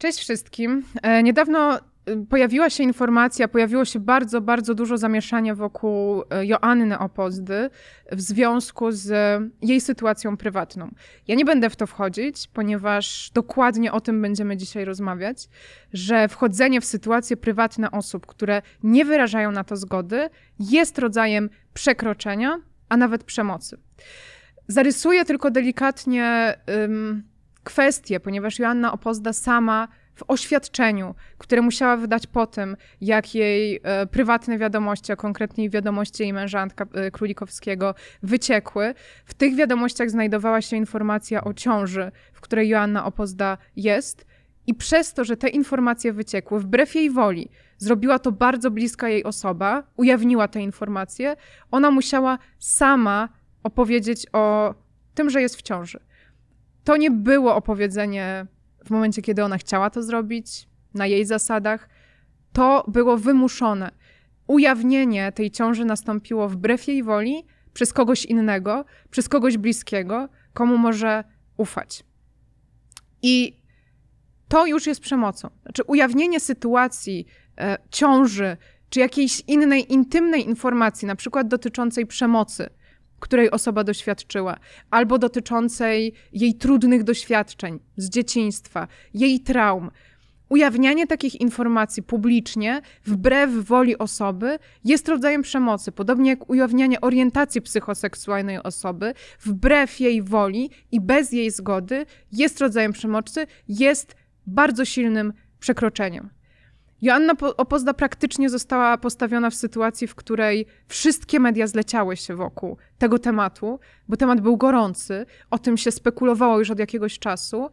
Cześć wszystkim. Niedawno pojawiło się bardzo, bardzo dużo zamieszania wokół Joanny Opozdy w związku z jej sytuacją prywatną. Ja nie będę w to wchodzić, ponieważ dokładnie o tym będziemy dzisiaj rozmawiać, że wchodzenie w sytuacje prywatne osób, które nie wyrażają na to zgody, jest rodzajem przekroczenia, a nawet przemocy. Zarysuję tylko delikatnie kwestię, ponieważ Joanna Opozda sama w oświadczeniu, które musiała wydać po tym, jak jej prywatne wiadomości, a konkretnie wiadomości jej męża Antka Królikowskiego wyciekły, w tych wiadomościach znajdowała się informacja o ciąży, w której Joanna Opozda jest, i przez to, że te informacje wyciekły, wbrew jej woli, zrobiła to bardzo bliska jej osoba, ujawniła te informacje, ona musiała sama opowiedzieć o tym, że jest w ciąży. To nie było opowiedzenie w momencie, kiedy ona chciała to zrobić, na jej zasadach. To było wymuszone. Ujawnienie tej ciąży nastąpiło wbrew jej woli, przez kogoś innego, przez kogoś bliskiego, komu może ufać. I to już jest przemocą. Znaczy ujawnienie sytuacji ciąży, czy jakiejś innej intymnej informacji, na przykład dotyczącej przemocy, której osoba doświadczyła, albo dotyczącej jej trudnych doświadczeń z dzieciństwa, jej traum. Ujawnianie takich informacji publicznie, wbrew woli osoby, jest rodzajem przemocy, podobnie jak ujawnianie orientacji psychoseksualnej osoby, wbrew jej woli i bez jej zgody, jest rodzajem przemocy, jest bardzo silnym przekroczeniem. Joanna Opozda praktycznie została postawiona w sytuacji, w której wszystkie media zleciały się wokół tego tematu, bo temat był gorący, o tym się spekulowało już od jakiegoś czasu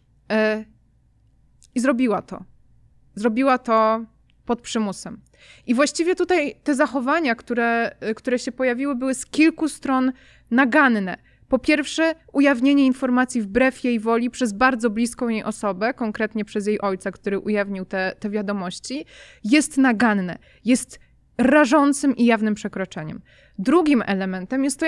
i zrobiła to. Zrobiła to pod przymusem. I właściwie tutaj te zachowania, które się pojawiły, były z kilku stron naganne. Po pierwsze, ujawnienie informacji wbrew jej woli przez bardzo bliską jej osobę, konkretnie przez jej ojca, który ujawnił te wiadomości, jest naganne, jest rażącym i jawnym przekroczeniem. Drugim elementem jest to,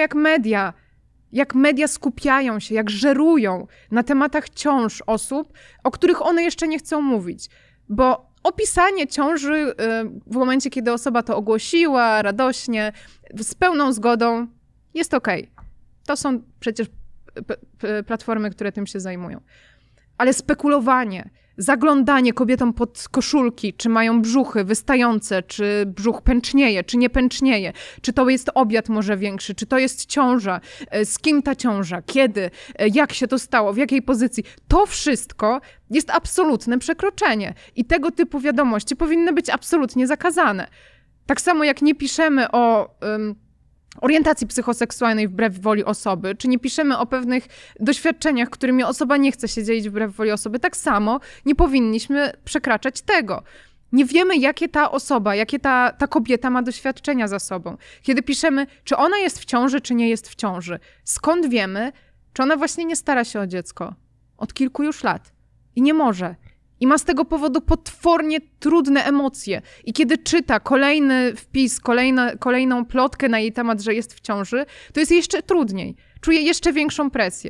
jak media skupiają się, jak żerują na tematach ciąż osób, o których one jeszcze nie chcą mówić. Bo opisanie ciąży w momencie, kiedy osoba to ogłosiła radośnie, z pełną zgodą, jest okej. To są przecież platformy, które tym się zajmują. Ale spekulowanie, zaglądanie kobietom pod koszulki, czy mają brzuchy wystające, czy brzuch pęcznieje, czy nie pęcznieje, czy to jest obiad może większy, czy to jest ciąża, z kim ta ciąża, kiedy, jak się to stało, w jakiej pozycji. To wszystko jest absolutne przekroczenie i tego typu wiadomości powinny być absolutnie zakazane. Tak samo jak nie piszemy o orientacji psychoseksualnej wbrew woli osoby, czy nie piszemy o pewnych doświadczeniach, którymi osoba nie chce się dzielić wbrew woli osoby, tak samo nie powinniśmy przekraczać tego. Nie wiemy, jakie ta osoba, jakie ta kobieta ma doświadczenia za sobą. Kiedy piszemy, czy ona jest w ciąży, czy nie jest w ciąży. Skąd wiemy, czy ona właśnie nie stara się o dziecko? Od kilku już lat. I nie może. I ma z tego powodu potwornie trudne emocje. I kiedy czyta kolejny wpis, kolejną plotkę na jej temat, że jest w ciąży, to jest jeszcze trudniej. Czuje jeszcze większą presję.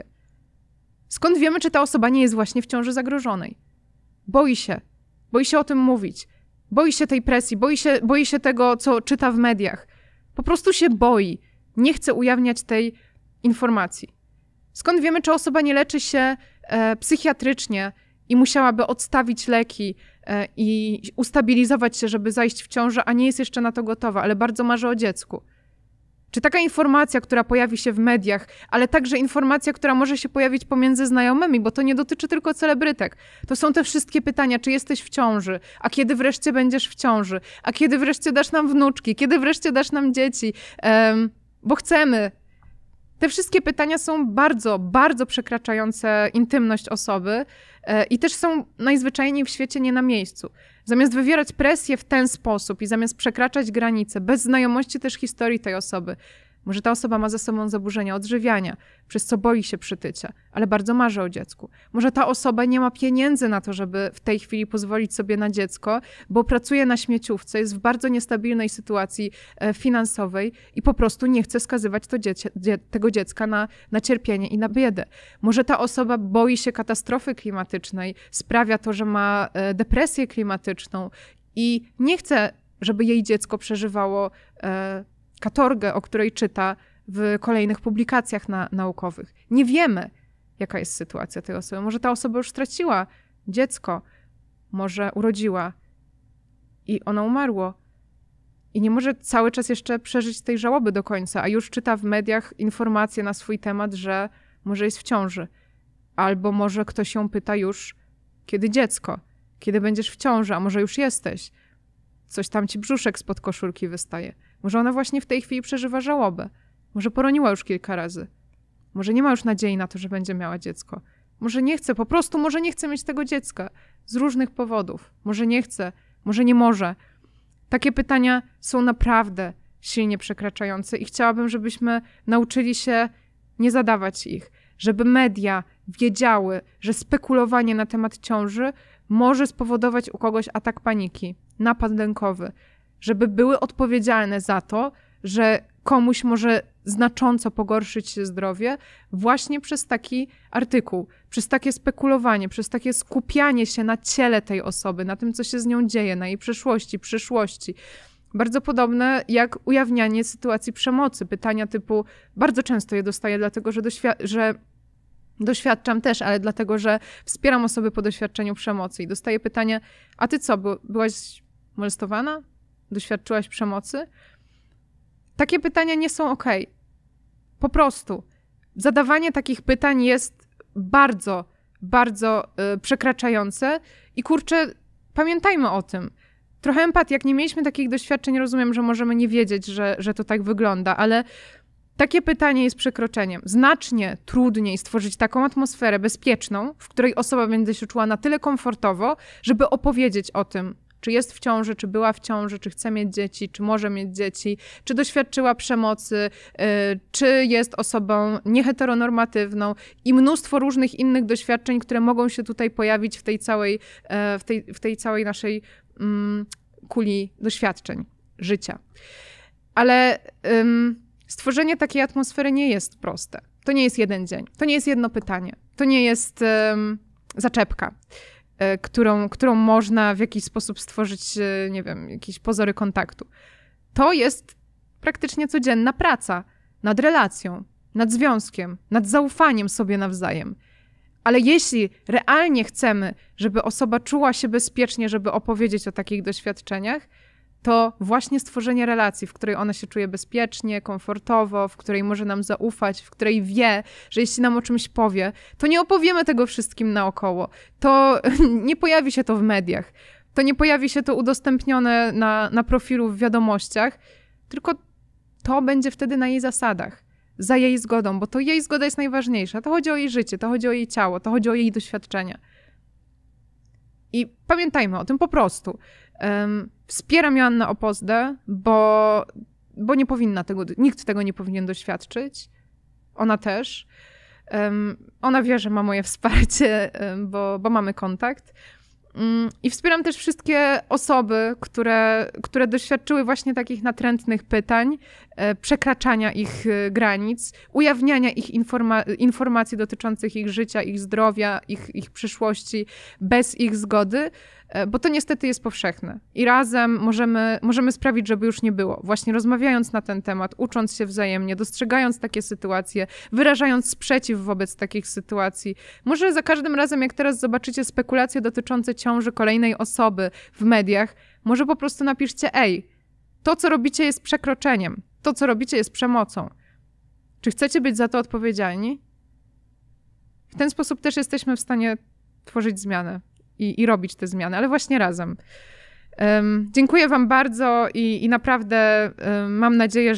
Skąd wiemy, czy ta osoba nie jest właśnie w ciąży zagrożonej? Boi się. Boi się o tym mówić. Boi się tej presji. Boi się tego, co czyta w mediach. Po prostu się boi. Nie chce ujawniać tej informacji. Skąd wiemy, czy osoba nie leczy się psychiatrycznie i musiałaby odstawić leki i ustabilizować się, żeby zajść w ciążę, a nie jest jeszcze na to gotowa, ale bardzo marzy o dziecku. Czy taka informacja, która pojawi się w mediach, ale także informacja, która może się pojawić pomiędzy znajomymi, bo to nie dotyczy tylko celebrytek. To są te wszystkie pytania, czy jesteś w ciąży, a kiedy wreszcie będziesz w ciąży, a kiedy wreszcie dasz nam wnuczki, kiedy wreszcie dasz nam dzieci, bo chcemy. Te wszystkie pytania są bardzo, bardzo przekraczające intymność osoby i też są najzwyczajniej w świecie nie na miejscu. Zamiast wywierać presję w ten sposób i zamiast przekraczać granice, bez znajomości też historii tej osoby, Może ta osoba ma ze sobą zaburzenia odżywiania, przez co boi się przytycia, ale bardzo marzy o dziecku. Może ta osoba nie ma pieniędzy na to, żeby w tej chwili pozwolić sobie na dziecko, bo pracuje na śmieciówce, jest w bardzo niestabilnej sytuacji finansowej i po prostu nie chce skazywać tego dziecka na cierpienie i na biedę. Może ta osoba boi się katastrofy klimatycznej, sprawia to, że ma depresję klimatyczną i nie chce, żeby jej dziecko przeżywało katorgę, o której czyta w kolejnych publikacjach naukowych. Nie wiemy, jaka jest sytuacja tej osoby. Może ta osoba już straciła dziecko, może urodziła i ono umarło. I nie może cały czas jeszcze przeżyć tej żałoby do końca, a już czyta w mediach informacje na swój temat, że może jest w ciąży. Albo może ktoś ją pyta już, kiedy dziecko, kiedy będziesz w ciąży, a może już jesteś. Coś tam ci brzuszek spod koszulki wystaje. Może ona właśnie w tej chwili przeżywa żałobę. Może poroniła już kilka razy. Może nie ma już nadziei na to, że będzie miała dziecko. Może nie chce, po prostu może nie chce mieć tego dziecka. Z różnych powodów. Może nie chce, może nie może. Takie pytania są naprawdę silnie przekraczające i chciałabym, żebyśmy nauczyli się nie zadawać ich. Żeby media wiedziały, że spekulowanie na temat ciąży może spowodować u kogoś atak paniki, napad lękowy. Żeby były odpowiedzialne za to, że komuś może znacząco pogorszyć się zdrowie właśnie przez taki artykuł, przez takie spekulowanie, przez takie skupianie się na ciele tej osoby, na tym, co się z nią dzieje, na jej przeszłości, przyszłości. Bardzo podobne jak ujawnianie sytuacji przemocy. Pytania typu, bardzo często je dostaję, dlatego że doświadczam też, ale dlatego, że wspieram osoby po doświadczeniu przemocy i dostaję pytanie, a ty co, byłaś molestowana? Doświadczyłaś przemocy? Takie pytania nie są okej. Po prostu. Zadawanie takich pytań jest bardzo, bardzo przekraczające i kurczę, pamiętajmy o tym. Trochę empatii. Jak nie mieliśmy takich doświadczeń, rozumiem, że możemy nie wiedzieć, że to tak wygląda, ale takie pytanie jest przekroczeniem. Znacznie trudniej stworzyć taką atmosferę bezpieczną, w której osoba będzie się czuła na tyle komfortowo, żeby opowiedzieć o tym, czy jest w ciąży, czy była w ciąży, czy chce mieć dzieci, czy może mieć dzieci, czy doświadczyła przemocy, czy jest osobą nieheteronormatywną i mnóstwo różnych innych doświadczeń, które mogą się tutaj pojawić w tej całej naszej kuli doświadczeń, życia. Ale stworzenie takiej atmosfery nie jest proste. To nie jest jeden dzień, to nie jest jedno pytanie, to nie jest zaczepka, którą można w jakiś sposób stworzyć, nie wiem, jakieś pozory kontaktu. To jest praktycznie codzienna praca nad relacją, nad związkiem, nad zaufaniem sobie nawzajem. Ale jeśli realnie chcemy, żeby osoba czuła się bezpiecznie, żeby opowiedzieć o takich doświadczeniach, to właśnie stworzenie relacji, w której ona się czuje bezpiecznie, komfortowo, w której może nam zaufać, w której wie, że jeśli nam o czymś powie, to nie opowiemy tego wszystkim naokoło. To nie pojawi się to w mediach. To nie pojawi się to udostępnione na profilu w wiadomościach, tylko to będzie wtedy na jej zasadach, za jej zgodą, bo to jej zgoda jest najważniejsza. To chodzi o jej życie, to chodzi o jej ciało, to chodzi o jej doświadczenia. I pamiętajmy o tym po prostu. Wspieram Joannę Opozdę, bo nie powinna nikt tego nie powinien doświadczyć. Ona też. Ona wie, że ma moje wsparcie, bo mamy kontakt. I wspieram też wszystkie osoby, które doświadczyły właśnie takich natrętnych pytań, przekraczania ich granic, ujawniania ich informacji dotyczących ich życia, ich zdrowia, ich przyszłości bez ich zgody, bo to niestety jest powszechne. I razem możemy sprawić, żeby już nie było. Właśnie rozmawiając na ten temat, ucząc się wzajemnie, dostrzegając takie sytuacje, wyrażając sprzeciw wobec takich sytuacji. Może za każdym razem, jak teraz zobaczycie spekulacje dotyczące ciąży kolejnej osoby w mediach, może po prostu napiszcie, to co robicie jest przekroczeniem, to co robicie jest przemocą. Czy chcecie być za to odpowiedzialni? W ten sposób też jesteśmy w stanie tworzyć zmianę i robić te zmiany, ale właśnie razem. Dziękuję wam bardzo i naprawdę mam nadzieję,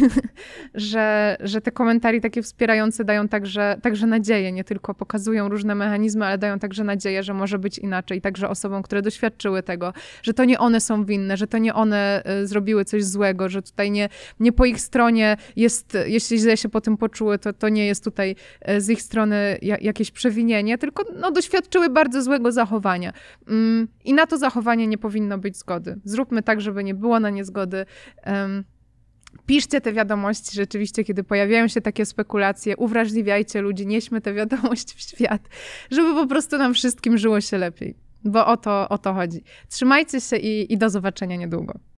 że te komentarze takie wspierające dają także nadzieję, nie tylko pokazują różne mechanizmy, ale dają także nadzieję, że może być inaczej. Także osobom, które doświadczyły tego, że to nie one są winne, że to nie one zrobiły coś złego, że tutaj nie po ich stronie jest, jeśli źle się po tym poczuły, to nie jest tutaj z ich strony jakieś przewinienie, tylko no, doświadczyły bardzo złego zachowania. I na to zachowanie nie powinno być zgody. Zróbmy tak, żeby nie było na nie zgody. Piszcie te wiadomości rzeczywiście, kiedy pojawiają się takie spekulacje, uwrażliwiajcie ludzi, nieśmy te wiadomości w świat, żeby po prostu nam wszystkim żyło się lepiej. Bo o to chodzi. Trzymajcie się i do zobaczenia niedługo.